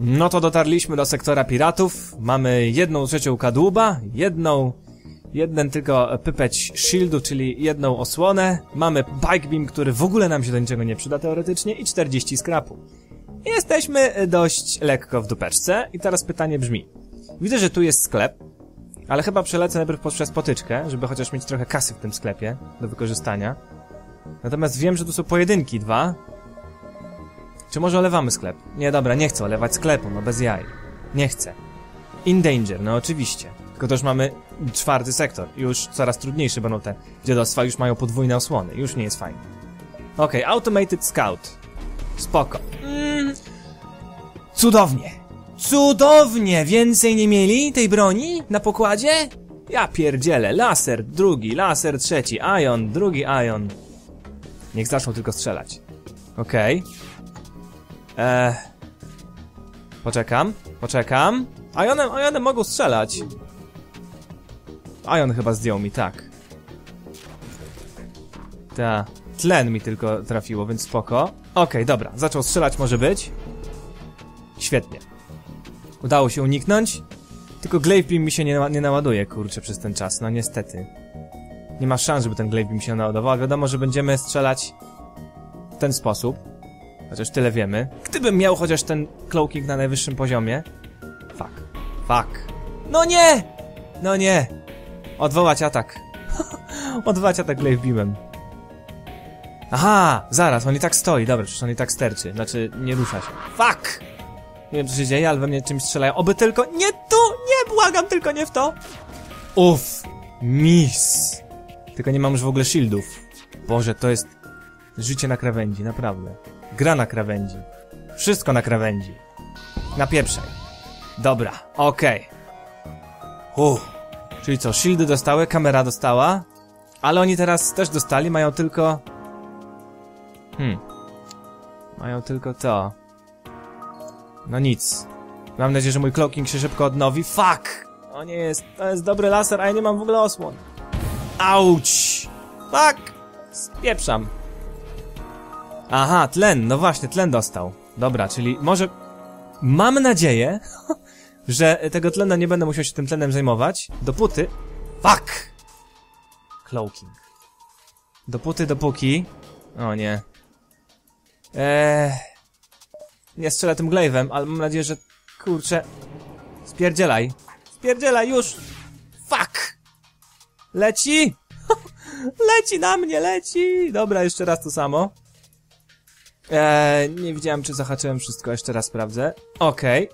No to dotarliśmy do sektora piratów. Mamy 1/3 kadłuba, jeden tylko pypeć shieldu, czyli jedną osłonę. Mamy bike beam, który w ogóle nam się do niczego nie przyda teoretycznie i 40 skrapu. Jesteśmy dość lekko w dupeczce i teraz pytanie brzmi. Widzę, że tu jest sklep, ale chyba przelecę najpierw przez potyczkę, żeby chociaż mieć trochę kasy w tym sklepie do wykorzystania. Natomiast wiem, że tu są pojedynki 2. Czy może olewamy sklep? Nie, dobra, nie chcę olewać sklepu, no bez jaj. Nie chcę. In danger, no oczywiście. Tylko to już mamy 4. sektor. Już coraz trudniejsze będą te dziadostwa, już mają podwójne osłony. Już nie jest fajnie. Okej, Automated Scout. Spoko. Cudownie. Cudownie! Więcej nie mieli tej broni na pokładzie? Ja pierdzielę. Laser drugi, laser trzeci, ion, drugi ion. Niech zaczną tylko strzelać. Okej. Poczekam. Ionem mogą strzelać. Ion chyba zdjął mi, tak. Tlen mi tylko trafiło, więc spoko. Okej, dobra, zaczął strzelać, może być. Świetnie. Udało się uniknąć. Tylko glaive beam mi się nie naładuje, kurczę, przez ten czas, no niestety. Nie ma szans, żeby ten glaive beam się naładował. Wiadomo, że będziemy strzelać w ten sposób. Chociaż tyle wiemy. Gdybym miał chociaż ten cloaking na najwyższym poziomie. Fuck. No nie! Odwołać atak. Odwołać atak glaive beamem. Aha! Zaraz, on i tak stoi. Dobra, przecież on i tak sterczy. Znaczy, nie rusza się. Fuck! Nie wiem, co się dzieje, ale we mnie czymś strzelają. Oby tylko... Nie tu! Nie, błagam, tylko nie w to! Uff! Miss! Tylko nie mam już w ogóle shieldów. Boże, to jest... życie na krawędzi, naprawdę. Gra na krawędzi. Wszystko na krawędzi. Napieprzaj. Dobra, okej. Czyli co, shieldy dostały, kamera dostała. Ale oni teraz też dostali, mają tylko... Mają tylko to. No nic. Mam nadzieję, że mój cloaking się szybko odnowi. Fuck! O nie jest, to jest dobry laser, a ja nie mam w ogóle osłon. Auć! Fuck! Spieprzam. Aha, tlen, no właśnie, tlen dostał. Dobra, czyli może... Mam nadzieję, że tego tlenu nie będę musiał się tym tlenem zajmować. Dopóty... Fuck! Cloaking. Dopóki... O nie. Nie strzelę tym glaive'em, ale mam nadzieję, że... Kurczę... Spierdzielaj już! Fuck! Leci! Leci na mnie, leci! Dobra, jeszcze raz to samo. Nie widziałem, czy zahaczyłem wszystko, jeszcze raz sprawdzę. Okej.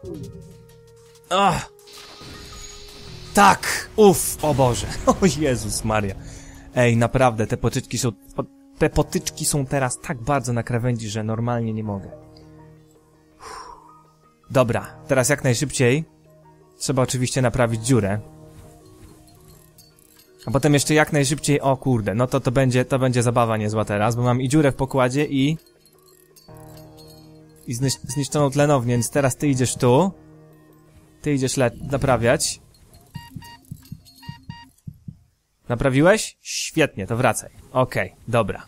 Tak! Uff, o Boże. O Jezus Maria. Ej, naprawdę, te potyczki są teraz tak bardzo na krawędzi, że normalnie nie mogę. Dobra, teraz jak najszybciej. Trzeba oczywiście naprawić dziurę. A potem jeszcze jak najszybciej... O kurde, no to będzie zabawa niezła teraz, bo mam i dziurę w pokładzie i zniszczoną tlenownię, więc teraz ty idziesz tu. Ty idziesz naprawiać. Naprawiłeś? Świetnie, to wracaj. Okej, dobra.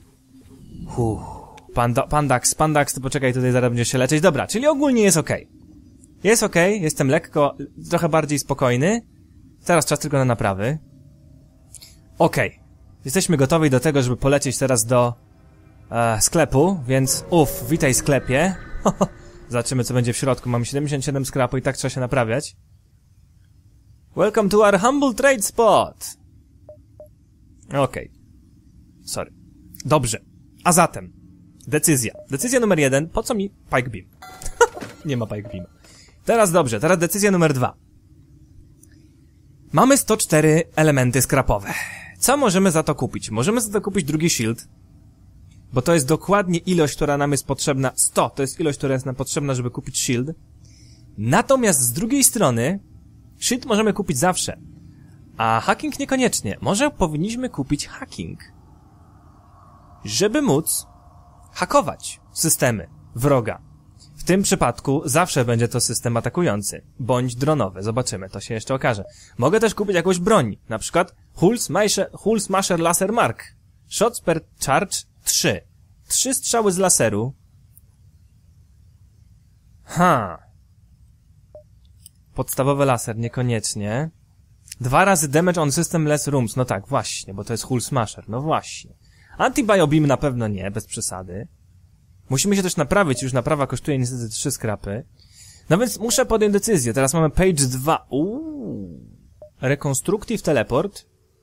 Pandax, to poczekaj, tutaj zaraz będziesz się leczyć. Dobra, czyli ogólnie jest okej. Jest okej, jestem lekko, trochę bardziej spokojny. Teraz czas tylko na naprawy. Okej. Jesteśmy gotowi do tego, żeby polecieć teraz do sklepu, więc witaj sklepie. Zobaczymy, co będzie w środku. Mam 77 skrapu i tak trzeba się naprawiać. Welcome to our humble trade spot. Okej. Sorry. Dobrze. A zatem, decyzja. Decyzja numer 1. Po co mi pike beam? Nie ma pike beama. Teraz dobrze, teraz decyzja numer 2. Mamy 104 elementy skrapowe. Co możemy za to kupić? Możemy za to kupić drugi shield, bo to jest dokładnie ilość, która nam jest potrzebna. 100 to jest ilość, która jest nam potrzebna, żeby kupić shield. Natomiast z drugiej strony shield możemy kupić zawsze, a hacking niekoniecznie. Może powinniśmy kupić hacking, żeby móc hakować systemy wroga. W tym przypadku zawsze będzie to system atakujący, bądź dronowy. Zobaczymy, to się jeszcze okaże. Mogę też kupić jakąś broń, na przykład Hull Smasher Laser Mark. Shots per charge 3. 3 strzały z laseru. Podstawowy laser, niekoniecznie. 2 razy damage on system less rooms. No tak, właśnie, bo to jest Hull Smasher. No właśnie. Anti-Biobeam na pewno nie, bez przesady. Musimy się też naprawić, już naprawa kosztuje niestety 3 skrapy. No więc muszę podjąć decyzję. Teraz mamy page 2. Reconstructive teleport.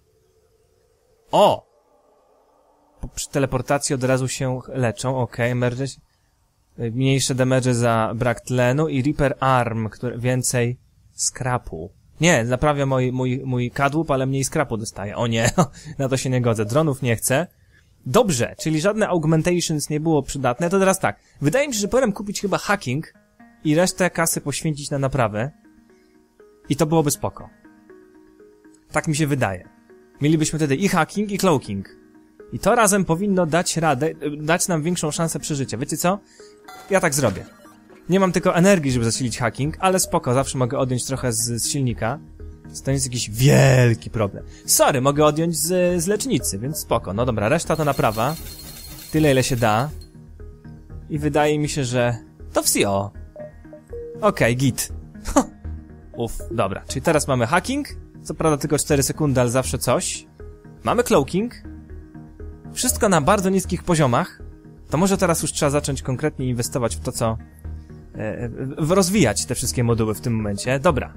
O! Przy teleportacji od razu się leczą, okej, emergency. Mniejsze damage za brak tlenu i Reaper Arm, który więcej skrapu. Nie, naprawia mój kadłub, ale mniej skrapu dostaje. O nie, na to się nie godzę. Dronów nie chcę. Dobrze, czyli żadne augmentations nie było przydatne. To teraz tak, wydaje mi się, że powinienem kupić chyba hacking i resztę kasy poświęcić na naprawę. I to byłoby spoko. Tak mi się wydaje. Mielibyśmy wtedy i hacking, i cloaking. I to razem powinno dać radę, dać nam większą szansę przeżycia. Wiecie co? Ja tak zrobię. Nie mam tylko energii, żeby zasilić hacking, ale spoko, zawsze mogę odjąć trochę z silnika. To jest jakiś wielki problem. Sorry, mogę odjąć z lecznicy, więc spoko. No dobra, reszta to naprawa. Tyle, ile się da. I wydaje mi się, że to wsio. Okej, git. Uff, dobra. Czyli teraz mamy hacking. Co prawda tylko 4 sekundy, ale zawsze coś. Mamy cloaking. Wszystko na bardzo niskich poziomach. To może teraz już trzeba zacząć konkretnie inwestować w to, co... rozwijać te wszystkie moduły w tym momencie. Dobra.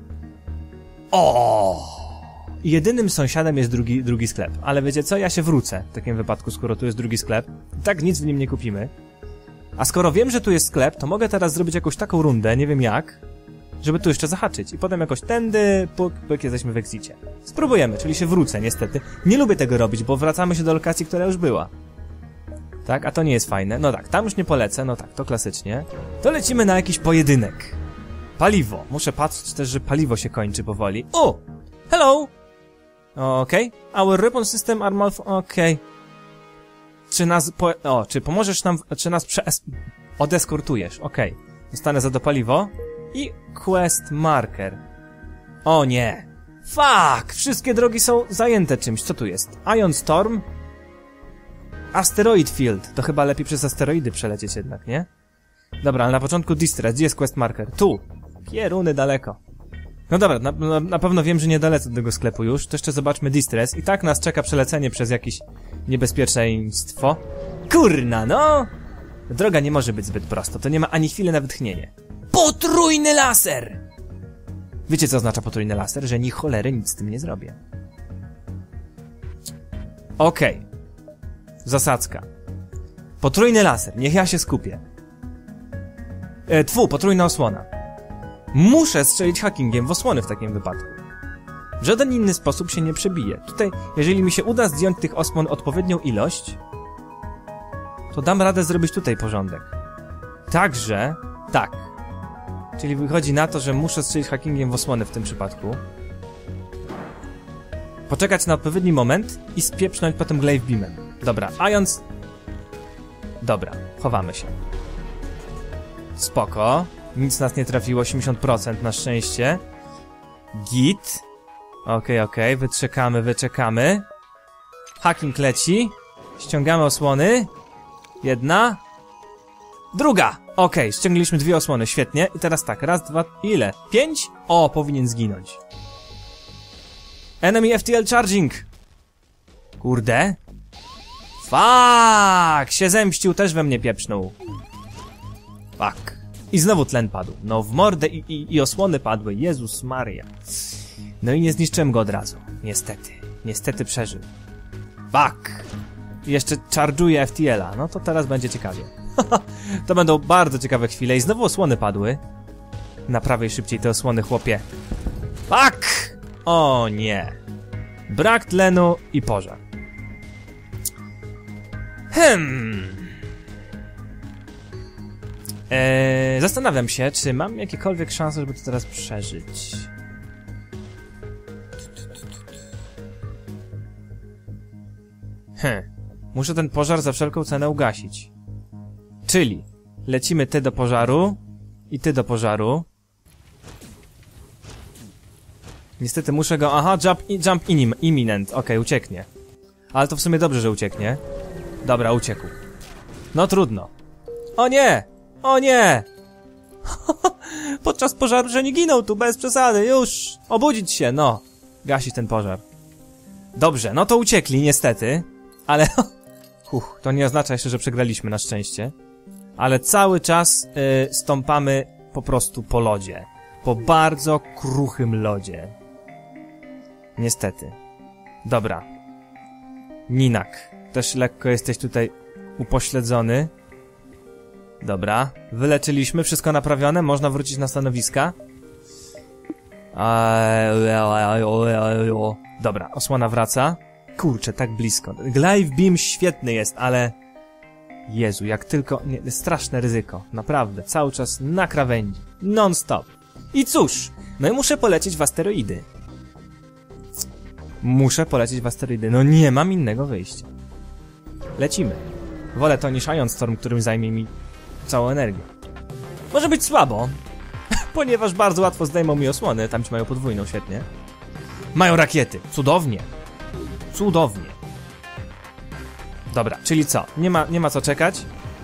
Jedynym sąsiadem jest drugi sklep. Ale wiecie co? Ja się wrócę w takim wypadku, skoro tu jest drugi sklep. I tak nic w nim nie kupimy. A skoro wiem, że tu jest sklep, to mogę teraz zrobić jakąś taką rundę, nie wiem jak, żeby tu jeszcze zahaczyć. I potem jakoś tędy, puk, jesteśmy w exicie. Spróbujemy, czyli się wrócę, niestety. Nie lubię tego robić, bo wracamy się do lokacji, która już była. Tak, a to nie jest fajne. No tak, tam już nie polecę, no tak, to klasycznie. To lecimy na jakiś pojedynek. Paliwo. Muszę patrzeć też, że paliwo się kończy powoli. O! Hello! Okej. Our weapon system are okej. Czy pomożesz nam, czy nas odeskortujesz? Okej. Dostanę za to paliwo. I quest marker. O nie. Fuck! Wszystkie drogi są zajęte czymś. Co tu jest? Ion Storm? Asteroid Field. To chyba lepiej przez asteroidy przelecieć jednak, nie? Dobra, ale na początku Distress. Gdzie jest quest marker? Tu. Pieruny daleko. No dobra, na pewno wiem, że nie dolecę do tego sklepu już. To jeszcze zobaczmy Distress. I tak nas czeka przelecenie przez jakieś niebezpieczeństwo. Kurna, no! Droga nie może być zbyt prosta. To nie ma ani chwili na wytchnienie. Potrójny laser! Wiecie, co oznacza potrójny laser? Że ni cholery nic z tym nie zrobię. Okej. Zasadzka. Potrójny laser. Niech ja się skupię. Potrójna osłona. Muszę strzelić hackingiem w osłony w takim wypadku. W żaden inny sposób się nie przebije. Tutaj, jeżeli mi się uda zdjąć tych osłon odpowiednią ilość, to dam radę zrobić tutaj porządek. Także, tak. Czyli wychodzi na to, że muszę strzelić hackingiem w osłony w tym przypadku. Poczekać na odpowiedni moment i spieprznąć potem glaive beamem. Dobra, Ions... Dobra, chowamy się. Spoko. Nic nas nie trafiło, 80% na szczęście. Git. Okej, wyczekamy. Hacking leci. Ściągamy osłony. Jedna. Druga! Okej, ściągnęliśmy 2 osłony, świetnie. I teraz tak, raz, dwa, ile? 5? O, powinien zginąć. Enemy FTL charging! Kurde. Fuck! Się zemścił, też we mnie pieprznął. Fuck. I znowu tlen padł. No w mordę i osłony padły. Jezus Maria. No i nie zniszczyłem go od razu. Niestety. Niestety przeżył. Fuck. I jeszcze charge'uje FTL-a. No to teraz będzie ciekawie. To będą bardzo ciekawe chwile. I znowu osłony padły. Naprawiaj szybciej te osłony, chłopie. Fuck! O nie. Brak tlenu i pożar. Zastanawiam się, czy mam jakiekolwiek szanse, żeby to teraz przeżyć. Muszę ten pożar za wszelką cenę ugasić. Czyli lecimy ty do pożaru i ty do pożaru. Niestety muszę go... Aha, jump imminent. Okej, ucieknie. Ale to w sumie dobrze, że ucieknie. Dobra, uciekł. No trudno. O nie! O nie! Podczas pożaru, że nie giną tu, bez przesady, już! Obudzić się, no! Gasić ten pożar. Dobrze, no to uciekli, niestety. Ale... to nie oznacza jeszcze, że przegraliśmy, na szczęście. Ale cały czas stąpamy po prostu po lodzie. Po bardzo kruchym lodzie. Niestety. Dobra. Ninak. Też lekko jesteś tutaj upośledzony. Dobra. Wyleczyliśmy. Wszystko naprawione. Można wrócić na stanowiska. Dobra. Osłona wraca. Kurczę, tak blisko. Glaive Beam świetny jest, ale... Jezu, jak tylko... Nie, straszne ryzyko. Naprawdę. Cały czas na krawędzi. Non-stop. I cóż, no i muszę polecieć w asteroidy. Muszę polecieć w asteroidy. No nie mam innego wyjścia. Lecimy. Wolę to niż Ion Storm, którym zajmie mi całą energię. Może być słabo, ponieważ bardzo łatwo zdejmą mi osłony. Tam ci mają podwójną, świetnie. Mają rakiety. Cudownie. Cudownie. Dobra, czyli co? Nie ma co czekać.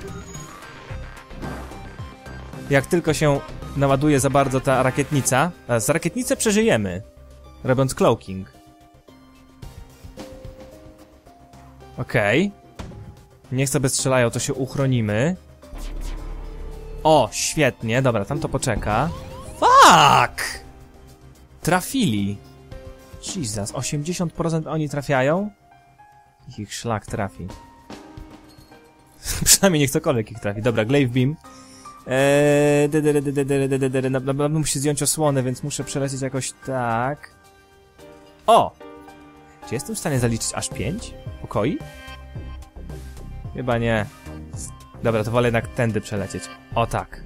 Jak tylko się naładuje za bardzo ta rakietnica... Z rakietnicę przeżyjemy, robiąc cloaking. Okej. Niech sobie strzelają, to się uchronimy. O, świetnie, dobra, tam to poczeka. Fuck! Trafili. Jesus, 80% oni trafiają? Ich szlak trafi. Przynajmniej niech cokolwiek ich trafi. Dobra, Glaive Beam. Muszę zdjąć osłonę, więc muszę przelecieć jakoś tak. O! Czy jestem w stanie zaliczyć aż 5 pokoi? Chyba nie. Dobra, to wolę jednak tędy przelecieć. O tak.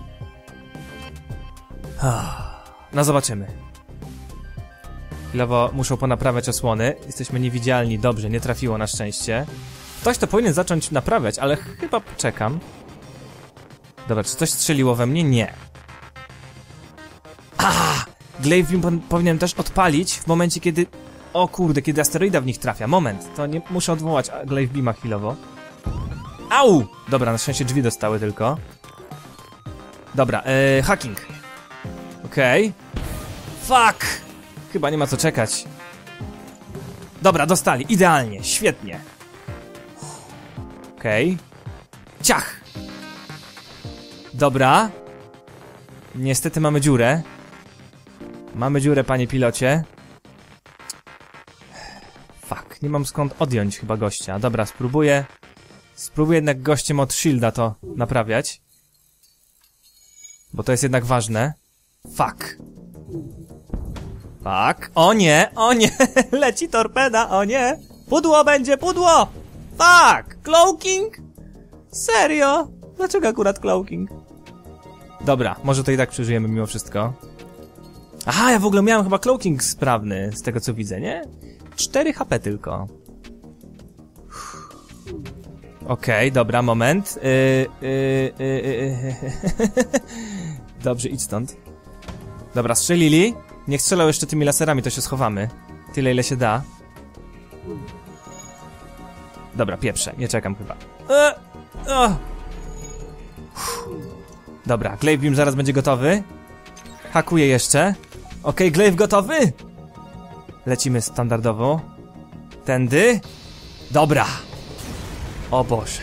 No zobaczymy. Chwilowo muszą ponaprawiać osłony. Jesteśmy niewidzialni. Dobrze, nie trafiło na szczęście. Ktoś to powinien zacząć naprawiać, ale chyba poczekam. Dobra, czy coś strzeliło we mnie? Nie. Glaive Beam powinien też odpalić w momencie, kiedy... O kurde, kiedy asteroida w nich trafia. Moment, to nie muszę odwołać Glaive Beama chwilowo. Au! Dobra, na szczęście drzwi dostały tylko. Dobra, hacking. Okej. Fuck! Chyba nie ma co czekać. Dobra, dostali, idealnie, świetnie. Okej. Ciach! Dobra. Niestety mamy dziurę. Mamy dziurę, panie pilocie. Fuck, nie mam skąd odjąć chyba gościa. Dobra, spróbuję. Spróbuję jednak gościem od shielda to naprawiać. Bo to jest jednak ważne. Fuck. Fuck. O nie, leci torpeda, o nie. Pudło będzie, pudło. Fuck, cloaking? Serio? Dlaczego akurat cloaking? Dobra, może to i tak przeżyjemy mimo wszystko. Aha, ja w ogóle miałem chyba cloaking sprawny, z tego co widzę, nie? 4 HP tylko. Okej, dobra, moment. Dobrze, idź stąd. Dobra, strzelili. Niech strzelał jeszcze tymi laserami, to się schowamy. Tyle, ile się da. Dobra, pieprzę, nie czekam chyba. Dobra, Glaive Beam zaraz będzie gotowy. Hakuję jeszcze. Okej, Glaive gotowy. Lecimy standardowo. Tędy. Dobra. O Boże.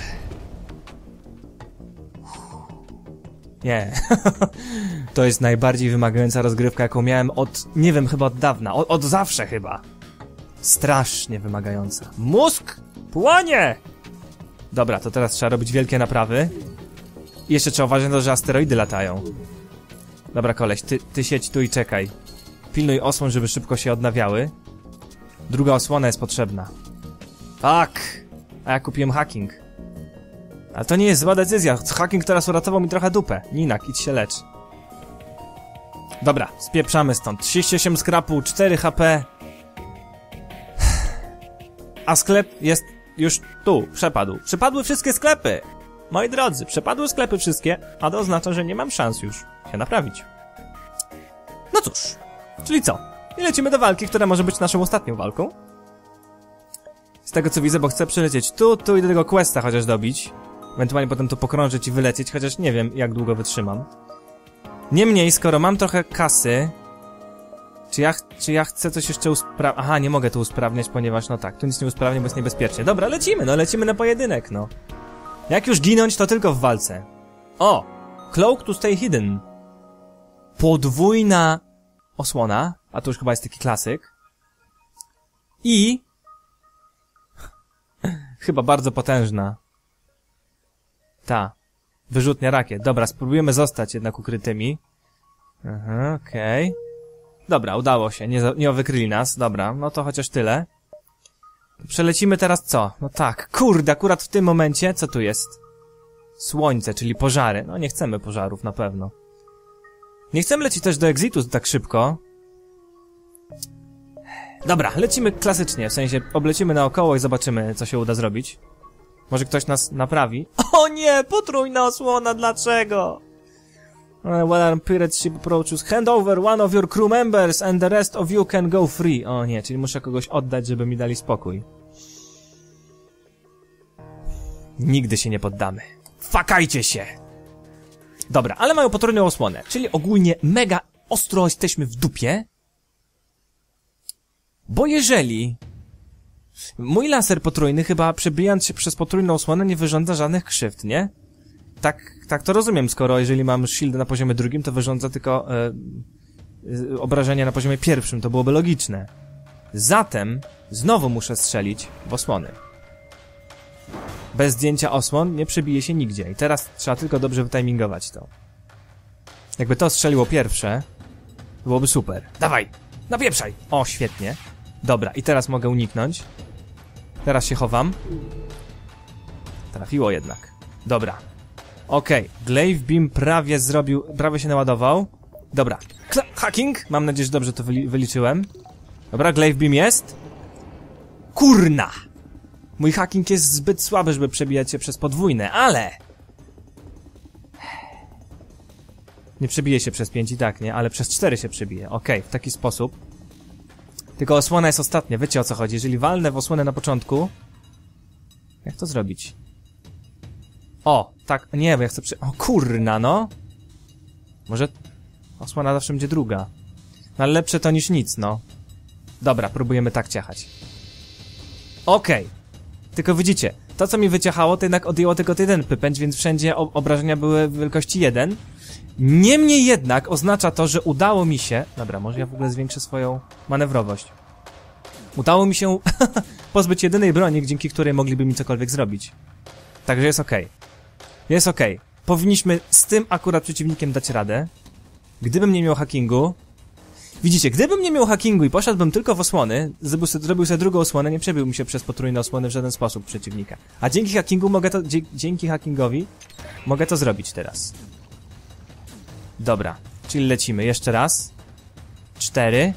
Nie. To jest najbardziej wymagająca rozgrywka, jaką miałem od... Nie wiem, chyba od dawna. Od zawsze chyba. Strasznie wymagająca. Mózg płonie! Dobra, to teraz trzeba robić wielkie naprawy. I jeszcze trzeba uważać na to, że asteroidy latają. Dobra, koleś, ty siedź tu i czekaj. Pilnuj osłon, żeby szybko się odnawiały. Druga osłona jest potrzebna. Fuck! A ja kupiłem hacking. Ale to nie jest zła decyzja. Hacking teraz uratował mi trochę dupę. Ninak, idź się lecz. Dobra, spieprzamy stąd. 38 skrapu, 4 HP. A sklep jest już tu, przepadł. Przepadły wszystkie sklepy! Moi drodzy, przepadły sklepy wszystkie, a to oznacza, że nie mam szans już się naprawić. No cóż, czyli co? I lecimy do walki, która może być naszą ostatnią walką. Z tego co widzę, bo chcę przylecieć tu i do tego questa chociaż dobić. Ewentualnie potem tu pokrążyć i wylecieć, chociaż nie wiem jak długo wytrzymam. Niemniej, skoro mam trochę kasy... Czy ja chcę coś jeszcze usprawnić? Aha, nie mogę tu usprawniać, ponieważ no tak, tu nic nie usprawnię, bo jest niebezpiecznie. Dobra, lecimy, no lecimy na pojedynek, no. Jak już ginąć, to tylko w walce. O! Cloak to stay hidden. Podwójna osłona, a to już chyba jest taki klasyk. I... chyba bardzo potężna. Ta. Wyrzutnia rakiet. Dobra, spróbujemy zostać jednak ukrytymi. Aha, okej. Dobra, udało się, nie wykryli nas, dobra, no to chociaż tyle. Przelecimy teraz co? No tak, kurde, akurat w tym momencie, co tu jest? Słońce, czyli pożary, no nie chcemy pożarów na pewno. Nie chcemy lecieć też do Exitu tak szybko. Dobra, lecimy klasycznie, w sensie oblecimy naokoło i zobaczymy, co się uda zrobić. Może ktoś nas naprawi? O nie, potrójna osłona, dlaczego? When our pirate ship approaches, hand over one of your crew members and the rest of you can go free. O nie, czyli muszę kogoś oddać, żeby mi dali spokój. Nigdy się nie poddamy. Fakajcie się! Dobra, ale mają potrójną osłonę, czyli ogólnie mega ostro jesteśmy w dupie. Bo jeżeli... Mój laser potrójny chyba przebijając się przez potrójną osłonę nie wyrządza żadnych krzywd, nie? Tak to rozumiem, skoro jeżeli mam shield na poziomie drugim, to wyrządza tylko obrażenia na poziomie pierwszym, to byłoby logiczne. Zatem znowu muszę strzelić w osłony. Bez zdjęcia osłon nie przebije się nigdzie i teraz trzeba tylko dobrze wytimingować to. Jakby to strzeliło pierwsze, byłoby super. Dawaj, napieprzaj! O, świetnie. Dobra, i teraz mogę uniknąć. Teraz się chowam. Trafiło jednak. Dobra. Okej, Glaive Beam prawie się naładował. Dobra, hacking, mam nadzieję, że dobrze to wyliczyłem. Dobra, Glaive Beam jest. Kurna! Mój hacking jest zbyt słaby, żeby przebijać się przez podwójne, ale... Nie przebije się przez 5 i tak, nie? Ale przez 4 się przebije. Okej, w taki sposób. Tylko osłona jest ostatnia, wiecie o co chodzi. Jeżeli walnę w osłonę na początku... Jak to zrobić? O, tak, nie, bo ja chcę O kurna, no. Może osłona zawsze będzie druga. No ale lepsze to niż nic, no. Dobra, próbujemy tak ciachać. Okej. Tylko widzicie, to co mi wyciachało, to jednak odjęło tylko jeden pypędź, więc wszędzie obrażenia były wielkości 1. Niemniej jednak oznacza to, że udało mi się... Dobra, może ja w ogóle zwiększę swoją manewrowość. Udało mi się pozbyć jedynej broni, dzięki której mogliby mi cokolwiek zrobić. Także jest okej. Jest okej. Powinniśmy z tym akurat przeciwnikiem dać radę. Gdybym nie miał hackingu... Widzicie, gdybym nie miał hackingu i poszedłbym tylko w osłony, zrobił sobie drugą osłonę, nie przebił mi się przez potrójne osłony w żaden sposób przeciwnika. A dzięki hackingu mogę to... Dzięki hackingowi mogę to zrobić teraz. Dobra, czyli lecimy. Jeszcze raz. 4.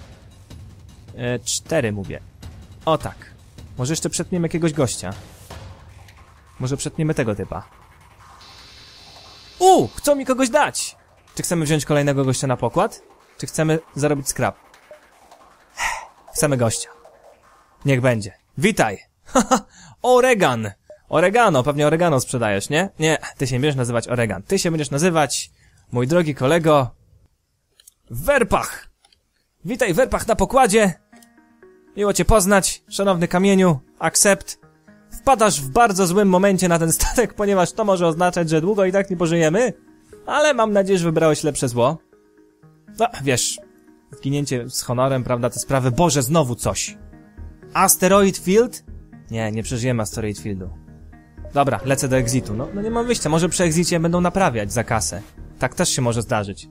4 mówię. O tak. Może jeszcze przetniemy jakiegoś gościa. Może przetniemy tego typa. Chcą mi kogoś dać! Czy chcemy wziąć kolejnego gościa na pokład? Czy chcemy zarobić scrap? Chcemy gościa. Niech będzie. Witaj! Haha! Oregan! Oregano, pewnie oregano sprzedajesz, nie? Nie, ty się nie będziesz nazywać Oregan. Ty się będziesz nazywać, mój drogi kolego, Werpach! Witaj, Werpach, na pokładzie! Miło cię poznać, szanowny kamieniu. Accept. Wpadasz w bardzo złym momencie na ten statek, ponieważ to może oznaczać, że długo i tak nie pożyjemy. Ale mam nadzieję, że wybrałeś lepsze zło. No, wiesz, zginięcie z honorem, prawda, te sprawy. Boże, znowu coś. Asteroid Field? Nie przeżyjemy Asteroid Fieldu. Dobra, lecę do Exitu. No nie mam wyjścia, może przy Exicie będą naprawiać za kasę. Tak też się może zdarzyć.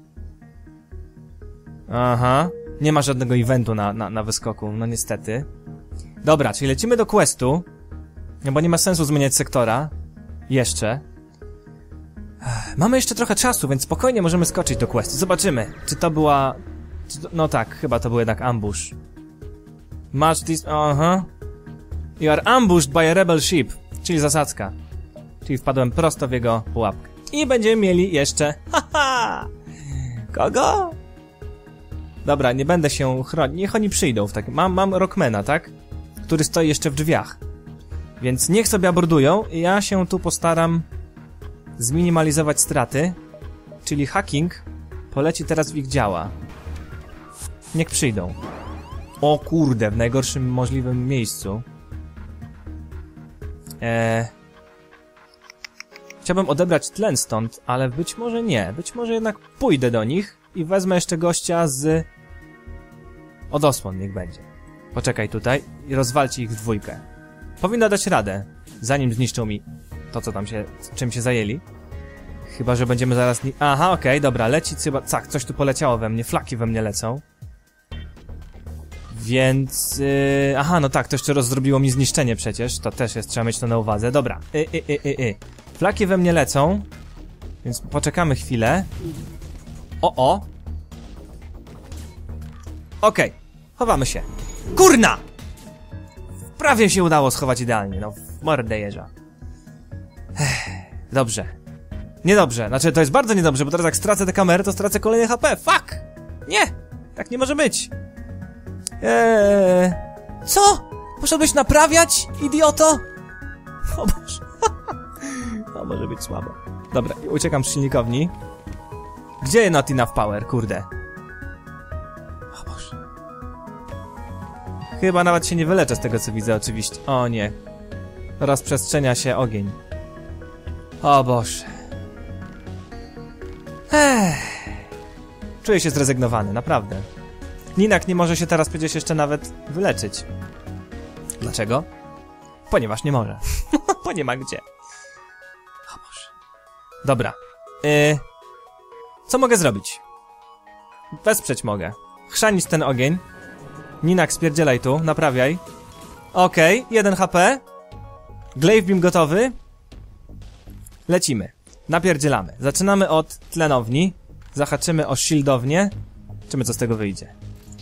Aha, nie ma żadnego eventu na wyskoku, no niestety. Dobra, czyli lecimy do questu. Bo nie ma sensu zmieniać sektora. Jeszcze. Mamy jeszcze trochę czasu, więc spokojnie możemy skoczyć do questu. Zobaczymy, czy to była... No tak, chyba to był jednak ambush. Match this... Aha. You are ambushed by a rebel ship. Czyli zasadzka. Czyli wpadłem prosto w jego pułapkę. I będziemy mieli jeszcze... Haha! Kogo? Dobra, nie będę się chronić. Niech oni przyjdą w takim... Mam Rockmana, tak? Który stoi jeszcze w drzwiach. Więc niech sobie abordują i ja się tu postaram zminimalizować straty. Czyli hacking poleci teraz w ich działa. Niech przyjdą. O kurde, w najgorszym możliwym miejscu. Chciałbym odebrać tlen stąd, ale być może nie. Być może jednak pójdę do nich i wezmę jeszcze gościa z... od osłon, niech będzie. Poczekaj tutaj i rozwalcie ich w dwójkę. Powinno dać radę, zanim zniszczą mi to, co tam się... czym się zajęli. Chyba, że będziemy zaraz... Aha, okej, dobra, leci chyba... Tak, coś tu poleciało we mnie, flaki we mnie lecą. Więc... aha, no tak, to jeszcze rozdrobiło mi zniszczenie przecież. To też jest, trzeba mieć to na uwadze. Dobra. Flaki we mnie lecą. Więc poczekamy chwilę. O! Okej, chowamy się. Kurna! Prawie się udało schować idealnie, no w mordę jeża. Dobrze. Niedobrze, znaczy to jest bardzo niedobrze, bo teraz jak stracę tę kamerę, to stracę kolejne HP. Fuck! Nie! Tak nie może być. Co? Poszedłeś naprawiać, idioto? O Boże. To może być słabo. Dobra, uciekam z silnikowni. Gdzie not enough power, kurde? O Boże. Chyba nawet się nie wyleczę z tego, co widzę, oczywiście. O nie. Rozprzestrzenia się ogień. O Boże. Czuję się zrezygnowany, naprawdę. Ninak nie może się teraz przecież jeszcze nawet wyleczyć. Dlaczego? Ponieważ nie może. Bo nie ma gdzie. O Boże. Dobra. Co mogę zrobić? Wesprzeć mogę. Chrzanić ten ogień. Ninak, spierdzielaj tu, naprawiaj. Okej, 1 HP. Glaive Beam gotowy. Lecimy. Napierdzielamy. Zaczynamy od tlenowni. Zahaczymy o shieldownię. Zobaczymy, co z tego wyjdzie.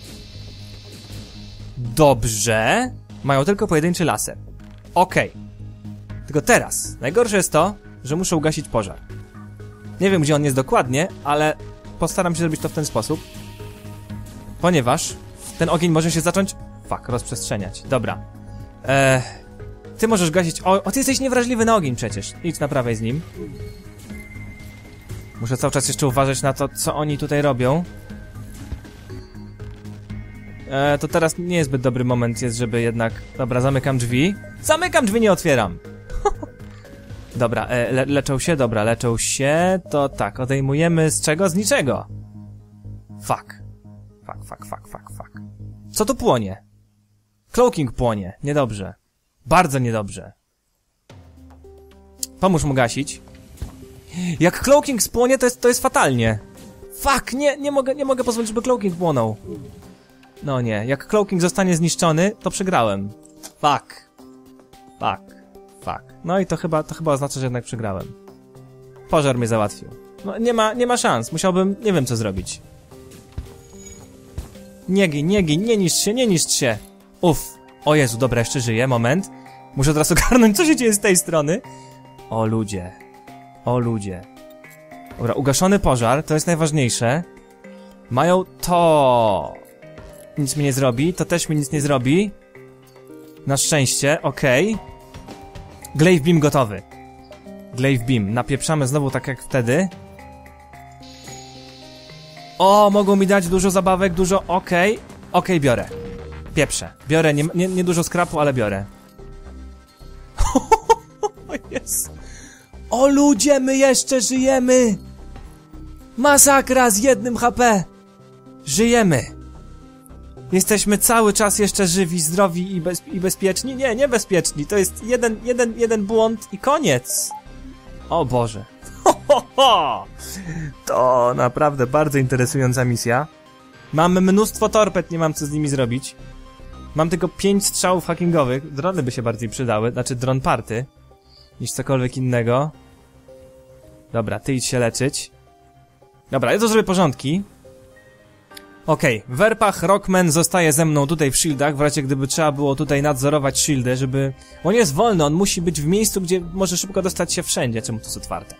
Dobrze. Mają tylko pojedynczy laser. Okej. Tylko teraz, najgorsze jest to, że muszę ugasić pożar. Nie wiem, gdzie on jest dokładnie, ale postaram się zrobić to w ten sposób. Ponieważ ten ogień może się zacząć... rozprzestrzeniać. Dobra. Ty możesz gasić... O, ty jesteś niewrażliwy na ogień przecież. Idź naprawiaj z nim. Muszę cały czas jeszcze uważać na to, co oni tutaj robią. To teraz nie jest zbyt dobry moment jest, żeby jednak... Dobra, zamykam drzwi. Zamykam drzwi, nie otwieram. Dobra, leczą się? Dobra, leczą się. To tak, odejmujemy z czego? Z niczego. Fuck. Co tu płonie? Cloaking płonie. Niedobrze. Bardzo niedobrze. Pomóż mu gasić. Jak Cloaking spłonie, to jest fatalnie. Fuck, nie mogę pozwolić, żeby Cloaking płonął. No nie, jak Cloaking zostanie zniszczony, to przegrałem. Fuck. No i to chyba oznacza, że jednak przegrałem. Pożar mnie załatwił. No nie ma szans, musiałbym, nie wiem co zrobić. Nie gin, nie niszcz się. Uff. O Jezu, dobra, jeszcze żyję, moment. Muszę teraz ogarnąć, co się dzieje z tej strony. O ludzie. Dobra, ugaszony pożar, to jest najważniejsze. Mają to. Nic mi nie zrobi, to też mi nic nie zrobi. Na szczęście, okej. Glaive Beam gotowy. Glaive Beam, napieprzamy znowu tak jak wtedy. O, mogą mi dać dużo zabawek, dużo, okej, biorę. Pieprzę, biorę, nie dużo skrapu, ale biorę. O jest. O ludzie, my jeszcze żyjemy. Masakra z 1 HP. Żyjemy. Jesteśmy cały czas jeszcze żywi, zdrowi i bezpieczni? Nie, niebezpieczni. To jest jeden błąd i koniec. O Boże. To naprawdę bardzo interesująca misja. Mam mnóstwo torped, nie mam co z nimi zrobić. Mam tylko 5 strzałów hackingowych. Drony by się bardziej przydały, znaczy dron party, niż cokolwiek innego. Dobra, ty idź się leczyć. Dobra, ja to zrobię porządki. Okej, Werpach Rockman zostaje ze mną tutaj w shieldach, w razie gdyby trzeba było tutaj nadzorować shieldy, żeby... On jest wolny, on musi być w miejscu, gdzie może szybko dostać się wszędzie, czemu to jest otwarte.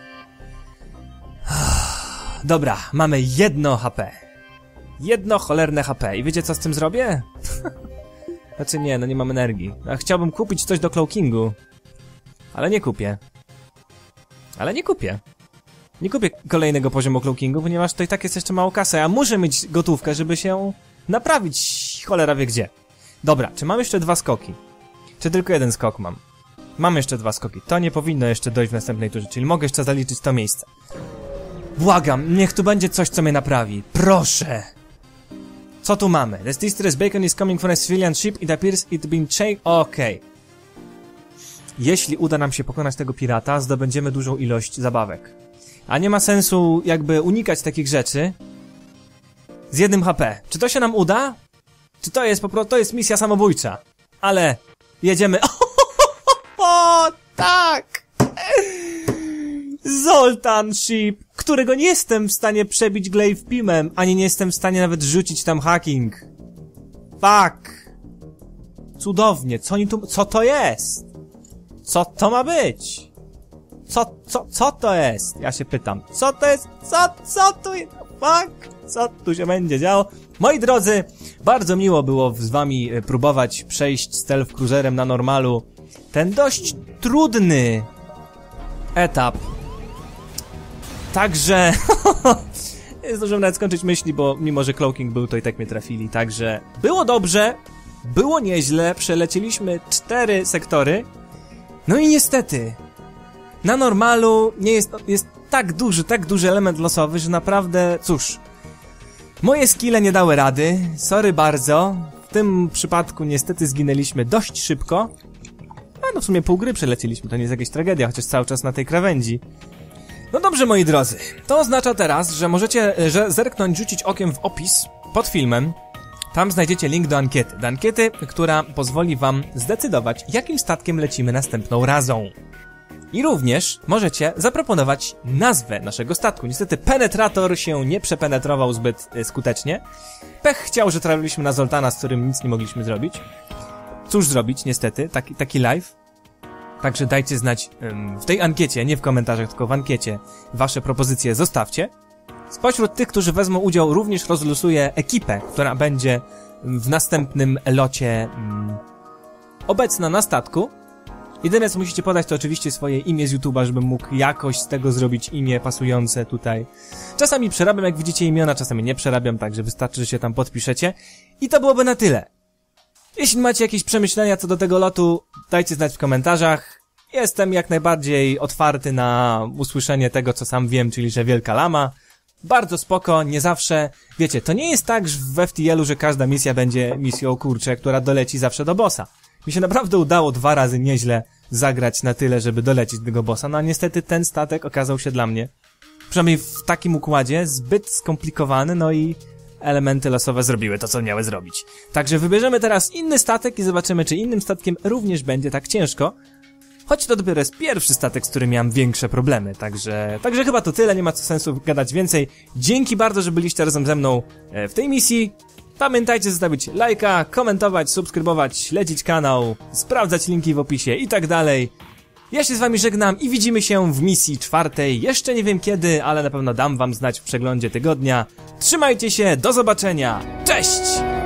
Dobra, mamy 1 HP. 1 cholerne HP. I wiecie co z tym zrobię? Znaczy nie, no nie mam energii. A chciałbym kupić coś do cloakingu. Ale nie kupię. Nie kupię kolejnego poziomu cloakingu, ponieważ to i tak jest jeszcze mało kasy, a muszę mieć gotówkę, żeby się naprawić cholera wie gdzie. Dobra, czy mam jeszcze 2 skoki? Czy tylko 1 skok mam? Mam jeszcze 2 skoki. To nie powinno jeszcze dojść w następnej turze, czyli mogę jeszcze zaliczyć to miejsce. Błagam, niech tu będzie coś, co mnie naprawi. Proszę! Co tu mamy? The distress bacon is coming from a civilian ship. It appears it been changed. Okej. Jeśli uda nam się pokonać tego pirata, zdobędziemy dużą ilość zabawek. A nie ma sensu jakby unikać takich rzeczy z 1 HP. Czy to się nam uda? Czy to jest po prostu, to jest misja samobójcza? Ale jedziemy. O, tak! Zoltan Ship, którego nie jestem w stanie przebić glaive beamem, ani nie jestem w stanie nawet rzucić tam hacking. Fuck! Cudownie, co to jest? Co to ma być? Co to jest? Ja się pytam. Co to jest? Co tu jest? Fuck! Co tu się będzie działo? Moi drodzy, bardzo miło było z wami próbować przejść stealth cruiserem na normalu ten dość trudny etap. Także nie zdążyłem nawet skończyć myśli, bo mimo, że cloaking był, to i tak mnie trafili. Także było dobrze, było nieźle, przelecieliśmy 4 sektory. No i niestety na normalu nie jest tak duży element losowy, że naprawdę, cóż, moje skille nie dały rady, sorry bardzo. W tym przypadku niestety zginęliśmy dość szybko. A no w sumie pół gry przelecieliśmy, to nie jest jakaś tragedia, chociaż cały czas na tej krawędzi. No dobrze, moi drodzy, to oznacza teraz, że możecie zerknąć, rzucić okiem w opis pod filmem. Tam znajdziecie link do ankiety, która pozwoli wam zdecydować, jakim statkiem lecimy następną razą. I również możecie zaproponować nazwę naszego statku. Niestety penetrator się nie przepenetrował zbyt skutecznie. Pech chciał, że trafiliśmy na Zoltana, z którym nic nie mogliśmy zrobić. Cóż zrobić, niestety, taki live. Także dajcie znać w tej ankiecie, nie w komentarzach, tylko w ankiecie, wasze propozycje zostawcie. Spośród tych, którzy wezmą udział, również rozlosuję ekipę, która będzie w następnym locie obecna na statku. Jedyne co musicie podać to oczywiście swoje imię z YouTube'a, żebym mógł jakoś z tego zrobić imię pasujące tutaj. Czasami przerabiam, jak widzicie, imiona, czasami nie przerabiam, także wystarczy, że się tam podpiszecie. I to byłoby na tyle. Jeśli macie jakieś przemyślenia co do tego lotu, dajcie znać w komentarzach. Jestem jak najbardziej otwarty na usłyszenie tego, co sam wiem, czyli że Wielka Lama. Bardzo spoko, nie zawsze. Wiecie, to nie jest tak że w FTL-u, że każda misja będzie misją, kurczę, która doleci zawsze do bossa. Mi się naprawdę udało 2 razy nieźle zagrać na tyle, żeby dolecieć do tego bossa, no a niestety ten statek okazał się dla mnie, przynajmniej w takim układzie, zbyt skomplikowany, no i elementy losowe zrobiły to, co miały zrobić. Także wybierzemy teraz inny statek i zobaczymy, czy innym statkiem również będzie tak ciężko. Choć to dopiero jest pierwszy statek, z którym miałem większe problemy, także chyba to tyle, nie ma co sensu gadać więcej. Dzięki bardzo, że byliście razem ze mną w tej misji. Pamiętajcie zostawić lajka, komentować, subskrybować, śledzić kanał, sprawdzać linki w opisie i tak dalej. Ja się z wami żegnam i widzimy się w misji 4. Jeszcze nie wiem kiedy, ale na pewno dam wam znać w przeglądzie tygodnia. Trzymajcie się, do zobaczenia, cześć!